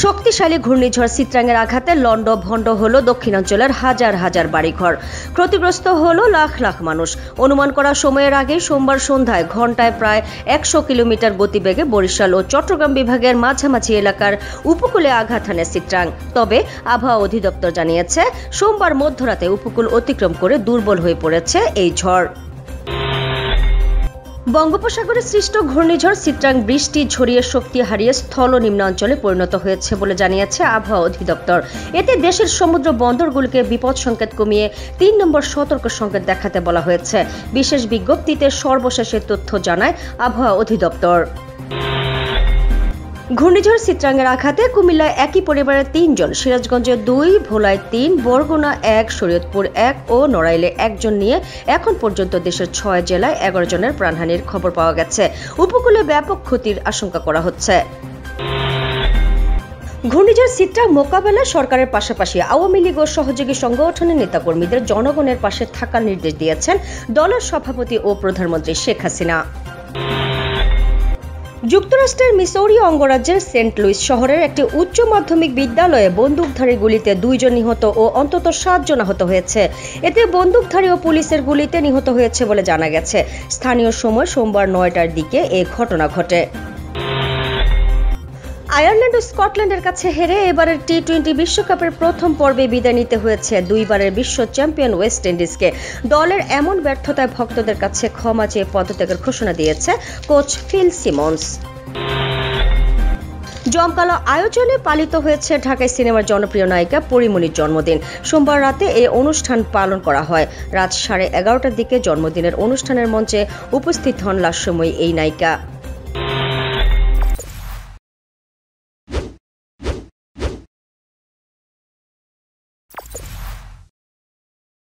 শক্তিশালী ঘূর্ণিঝড় চিত্রাঙ্গের আঘাতে লন্ডভন্ড হলো দক্ষিণাঞ্চলের হাজার হাজার বাড়িঘর। ক্ষতিগ্রস্ত হলো লাখ লাখ মানুষ। অনুমান করা সময়ের আগে সোমবার সন্ধ্যায় ঘন্টায় প্রায় ১০০ কিলোমিটার গতিবেগে বরিশাল ও চট্টগ্রাম বিভাগের মাঝামাঝি এলাকার উপকূলে আঘাত হানে চিত্রাং। তবে আবহাওয়া অধিদপ্তর জানিয়েছে, সোমবার মধ্যরাতে উপকূল অতিক্রম করে দুর্বল হয়ে পড়েছে এই ঝড়। বঙ্গোপসাগরে সৃষ্ট ঘূর্ণিঝড় চিত্রাং বৃষ্টি ঝরিয়ে শক্তি হারিয়ে স্থল নিম্নাঞ্চলে পরিণত হয়েছে বলে জানিয়েছে আবহাওয়া অধিদপ্তর। এতে দেশের সমুদ্র বন্দরগুলোকে বিপদ সংকেত কমিয়ে ৩ নম্বর সতর্ক সংকেত দেখাতে বলা হয়েছে। বিশেষ বিজ্ঞপ্তিতে সর্বশেষে তথ্য জানায় আবহাওয়া অধিদপ্তর। ঘূর্ণিঝড় চিত্রাঙ্গের আঘাতে কুমিল্লায় একই পরিবারের ৩ জন, সিরাজগঞ্জে ২, ভোলায় ৩, বরগুনা ১, শরীয়তপুর ১ ও নড়াইলে ১ জন নিয়ে এখন পর্যন্ত দেশের ৬ জেলায় ১১ জনের প্রাণহানির খবর পাওয়া গেছে। উপকূলে ব্যাপক ক্ষতির আশঙ্কা করা হচ্ছে। ঘূর্ণিঝড় চিত্রাং মোকাবেলায় সরকারের পাশাপাশি আওয়ামী লীগ ও সহযোগী সংগঠনের নেতাকর্মীদের জনগণের পাশে থাকার নির্দেশ দিয়েছেন দলের সভাপতি ও প্রধানমন্ত্রী শেখ হাসিনা। যুক্তরাষ্ট্রের মিসৌরি অঙ্গরাজ্যের সেন্ট লুইস শহরের একটি উচ্চ মাধ্যমিক বিদ্যালয়ে বন্দুকধারী গুলিতে ২ জন নিহত ও অন্তত ৭ জন আহত হয়েছে। এতে বন্দুকধারী ও পুলিশের গুলিতে নিহত হয়েছে বলে জানা গেছে। স্থানীয় সময় সোমবার ৯টার দিকে এ ঘটনা ঘটে। আয়ারল্যান্ড ও স্কটল্যান্ডের কাছে হেরে এবারের টি-20 বিশ্বকাপের প্রথম পর্বে বিদায় নিতে হয়েছে ২ বারের বিশ্ব চ্যাম্পিয়ন ওয়েস্ট ইন্ডিজকে। দলের এমন ব্যর্থতায় ভক্তদের কাছে ক্ষমা চেয়ে পদত্যাগের ঘোষণা দিয়েছে কোচ ফিল সিমন্স। জমকালো আয়োজনে পালিত হয়েছে ঢাকায় সিনেমার জনপ্রিয় নায়িকা পরিমণির জন্মদিন। সোমবার রাতে এই অনুষ্ঠান পালন করা হয়। রাত 11:30টার দিকে জন্মদিনের অনুষ্ঠানের মঞ্চে উপস্থিত হন লাস্যময়ী এই নায়িকা।